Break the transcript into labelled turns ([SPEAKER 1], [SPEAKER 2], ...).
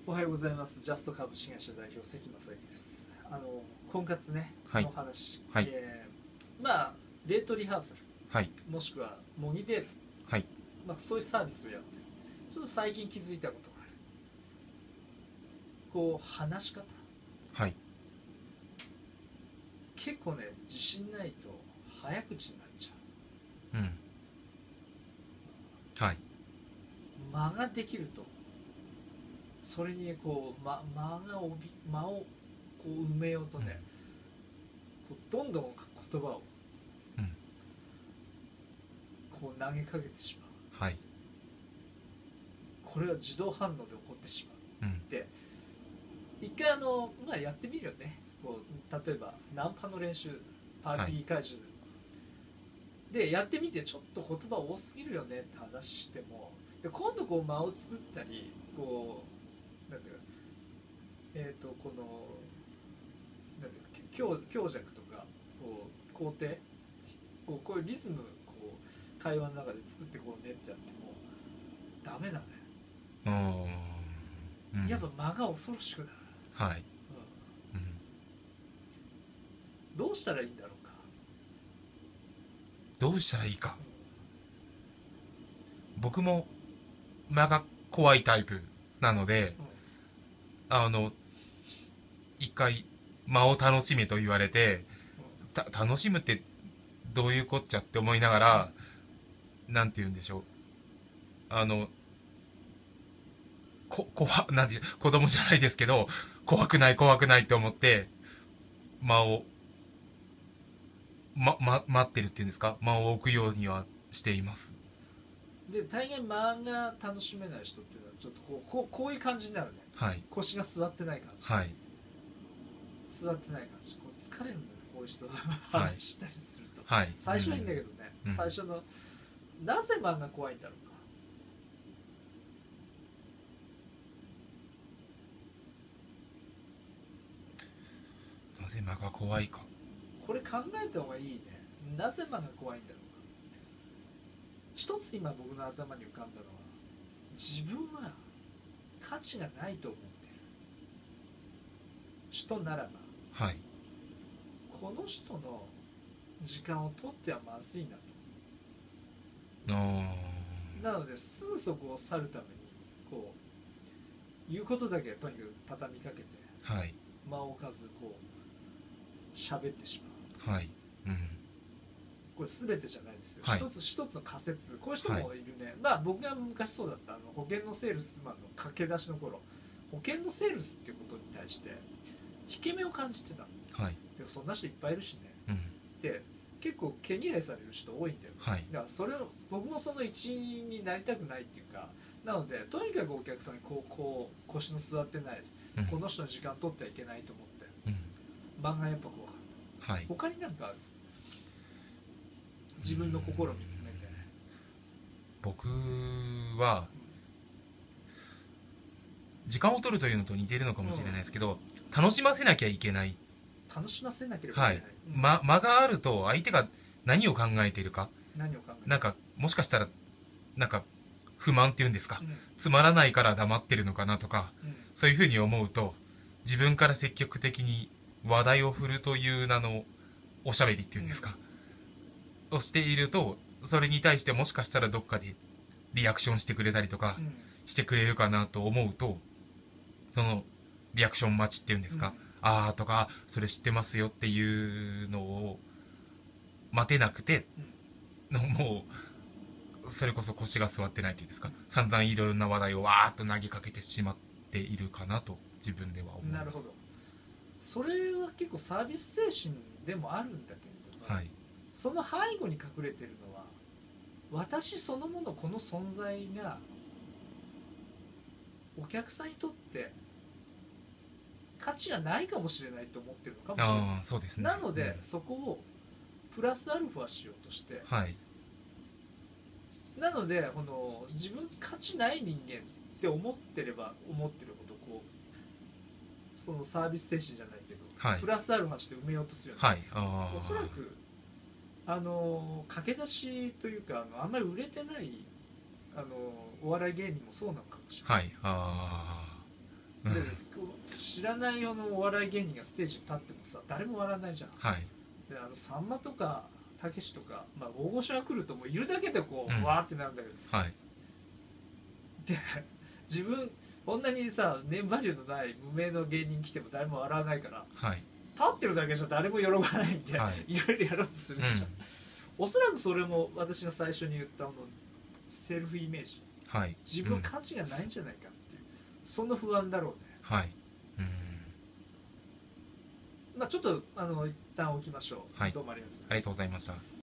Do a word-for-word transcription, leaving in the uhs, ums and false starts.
[SPEAKER 1] おはようございます。ジャスト株式会社代表関正幸です。あの婚活ね、
[SPEAKER 2] はい
[SPEAKER 1] の話、
[SPEAKER 2] はい
[SPEAKER 1] えーまあデートリハーサル、
[SPEAKER 2] はい、
[SPEAKER 1] もしくは模擬デート、
[SPEAKER 2] はい、
[SPEAKER 1] まあ、そういうサービスをやってる。ちょっと最近気づいたことがある。こう話し方、
[SPEAKER 2] はい、
[SPEAKER 1] 結構ね自信ないと早口になっちゃ
[SPEAKER 2] うん、はい、
[SPEAKER 1] う。間ができると、それにこう間間がおび間をこう埋めようとね、こうどんどん言葉を
[SPEAKER 2] うん、
[SPEAKER 1] こう投げかけてしまう。
[SPEAKER 2] はい、
[SPEAKER 1] これは自動反応で起こってしまう。
[SPEAKER 2] うん、
[SPEAKER 1] で一回あの、まあ、やってみるよね。こう例えばナンパの練習、パーティー会場で、はい、やってみてちょっと言葉多すぎるよねって話しても、で今度こう間を作ったり、こうなんていうか、えっ、ー、とこのなんていうか強強弱とかこう肯定、こうこういうリズムこう会話の中で作ってこうねってやってもダメだね。
[SPEAKER 2] うん、
[SPEAKER 1] やっぱ間が恐ろしくなる。
[SPEAKER 2] はい、
[SPEAKER 1] うん、どうしたらいいんだろうか。
[SPEAKER 2] どうしたらいいか。僕も間が怖いタイプなので、うん、あの一回間を楽しめと言われて、た楽しむってどういうこっちゃって思いながら、なんて言うんでしょう、あのこ怖なんて子供じゃないですけど、怖くない怖くないって思って間をま、ま、待ってるっていうんですか、間を置くようにはしています。
[SPEAKER 1] で大概間が楽しめない人っていうのはちょっとこうこう、こういう感じになるね、
[SPEAKER 2] はい、
[SPEAKER 1] 腰が座ってない感じ、
[SPEAKER 2] はい、
[SPEAKER 1] 座ってない感じ、こう疲れるんだよね、こういう人が話したりすると、
[SPEAKER 2] はい、
[SPEAKER 1] 最初はいいんだけどね、うん、最初のなぜ間が怖いんだろうか。
[SPEAKER 2] なぜ間が怖いか、
[SPEAKER 1] これ考えた方がいいね。なぜ間が怖いんだろうか。一つ今僕の頭に浮かんだのは、自分は価値がないと思っている人ならば、
[SPEAKER 2] はい、
[SPEAKER 1] この人の時間を取ってはまずいなと。なのですぐそこを去るためにこう言うことだけとにかく畳みかけて、
[SPEAKER 2] はい、
[SPEAKER 1] 間を置かずこう喋ってしまう。
[SPEAKER 2] はい、うん、
[SPEAKER 1] これ全てじゃないですよ、
[SPEAKER 2] はい、
[SPEAKER 1] 一つ一つの仮説。こういう人もいるね、はい、まあ僕が昔そうだった。あの保険のセールスマンの駆け出しの頃、保険のセールスっていうことに対して引け目を感じてた。
[SPEAKER 2] はい、
[SPEAKER 1] でもそんな人いっぱいいるしね、
[SPEAKER 2] うん、
[SPEAKER 1] で結構毛嫌いされる人多いんだよ、
[SPEAKER 2] はい、
[SPEAKER 1] だからそれを僕もその一員になりたくないっていうか、なのでとにかくお客さんにこうこう腰の座ってない、うん、この人の時間取ってはいけないと思って、うん、漫画やっぱ怖かった、はい、他になんかある？自分の心を見つめて。
[SPEAKER 2] 僕は時間を取るというのと似てるのかもしれないですけど、うん、楽しませなきゃいけない、
[SPEAKER 1] 楽しませなければいけない、はい、
[SPEAKER 2] うん、ま、間があると相手が何を考えているか、
[SPEAKER 1] 何を考えている
[SPEAKER 2] なんかもしかしたらなんか不満っていうんですか、うん、つまらないから黙ってるのかなとか、うん、そういうふうに思うと自分から積極的に話題を振るという名のおしゃべりっていうんですか、うん、をしていると、それに対してもしかしたらどっかでリアクションしてくれたりとかしてくれるかなと思うと、そのリアクション待ちっていうんですか、うん、あーとかそれ知ってますよっていうのを待てなくて、うん、もうそれこそ腰が座ってないというんですか、散々いろんな話題をわーっと投げかけてしまっているかなと自分では思います。
[SPEAKER 1] なるほど。それは結構サービス精神でもあるんだけれども、はい、その背後に隠れているのは私そのもの、この存在がお客さんにとって価値がないかもしれないと思ってるのかもしれない。
[SPEAKER 2] あ、そうですね、
[SPEAKER 1] なので、
[SPEAKER 2] うん、
[SPEAKER 1] そこをプラスアルファしようとして、
[SPEAKER 2] はい、
[SPEAKER 1] なのでこの自分価値ない人間って思ってれば思ってるほどこうそのサービス精神じゃないけど、はい、プラスアルファして埋めようとするよね、はい、あおそらくあの駆け出しというか、あのあんまり売れてないあのお笑い芸人もそうなのかもしれない。はい、あ、う知らないようなお笑い芸人がステージに立ってもさ誰も笑わないじゃん。
[SPEAKER 2] はい
[SPEAKER 1] であのさんまとかたけしとか、まあ、大御所が来るともういるだけでこう、
[SPEAKER 2] うん
[SPEAKER 1] わーってなるんだけど、
[SPEAKER 2] はい
[SPEAKER 1] で自分こんなにさネームバリューのない無名の芸人来ても誰も笑わないから
[SPEAKER 2] はい
[SPEAKER 1] 立ってるだけじゃ誰も喜ばないんで、
[SPEAKER 2] はい、
[SPEAKER 1] いろいろやろうとするじゃん、
[SPEAKER 2] うん、
[SPEAKER 1] おそらくそれも私が最初に言ったあのセルフイメージ、
[SPEAKER 2] はい、
[SPEAKER 1] 自分価値がないんじゃないかっていう、その不安だろうね。
[SPEAKER 2] はい、うん、
[SPEAKER 1] まあちょっとあの一旦置きましょう、
[SPEAKER 2] はい、
[SPEAKER 1] どうもありがとうございます。
[SPEAKER 2] ありがとうございました。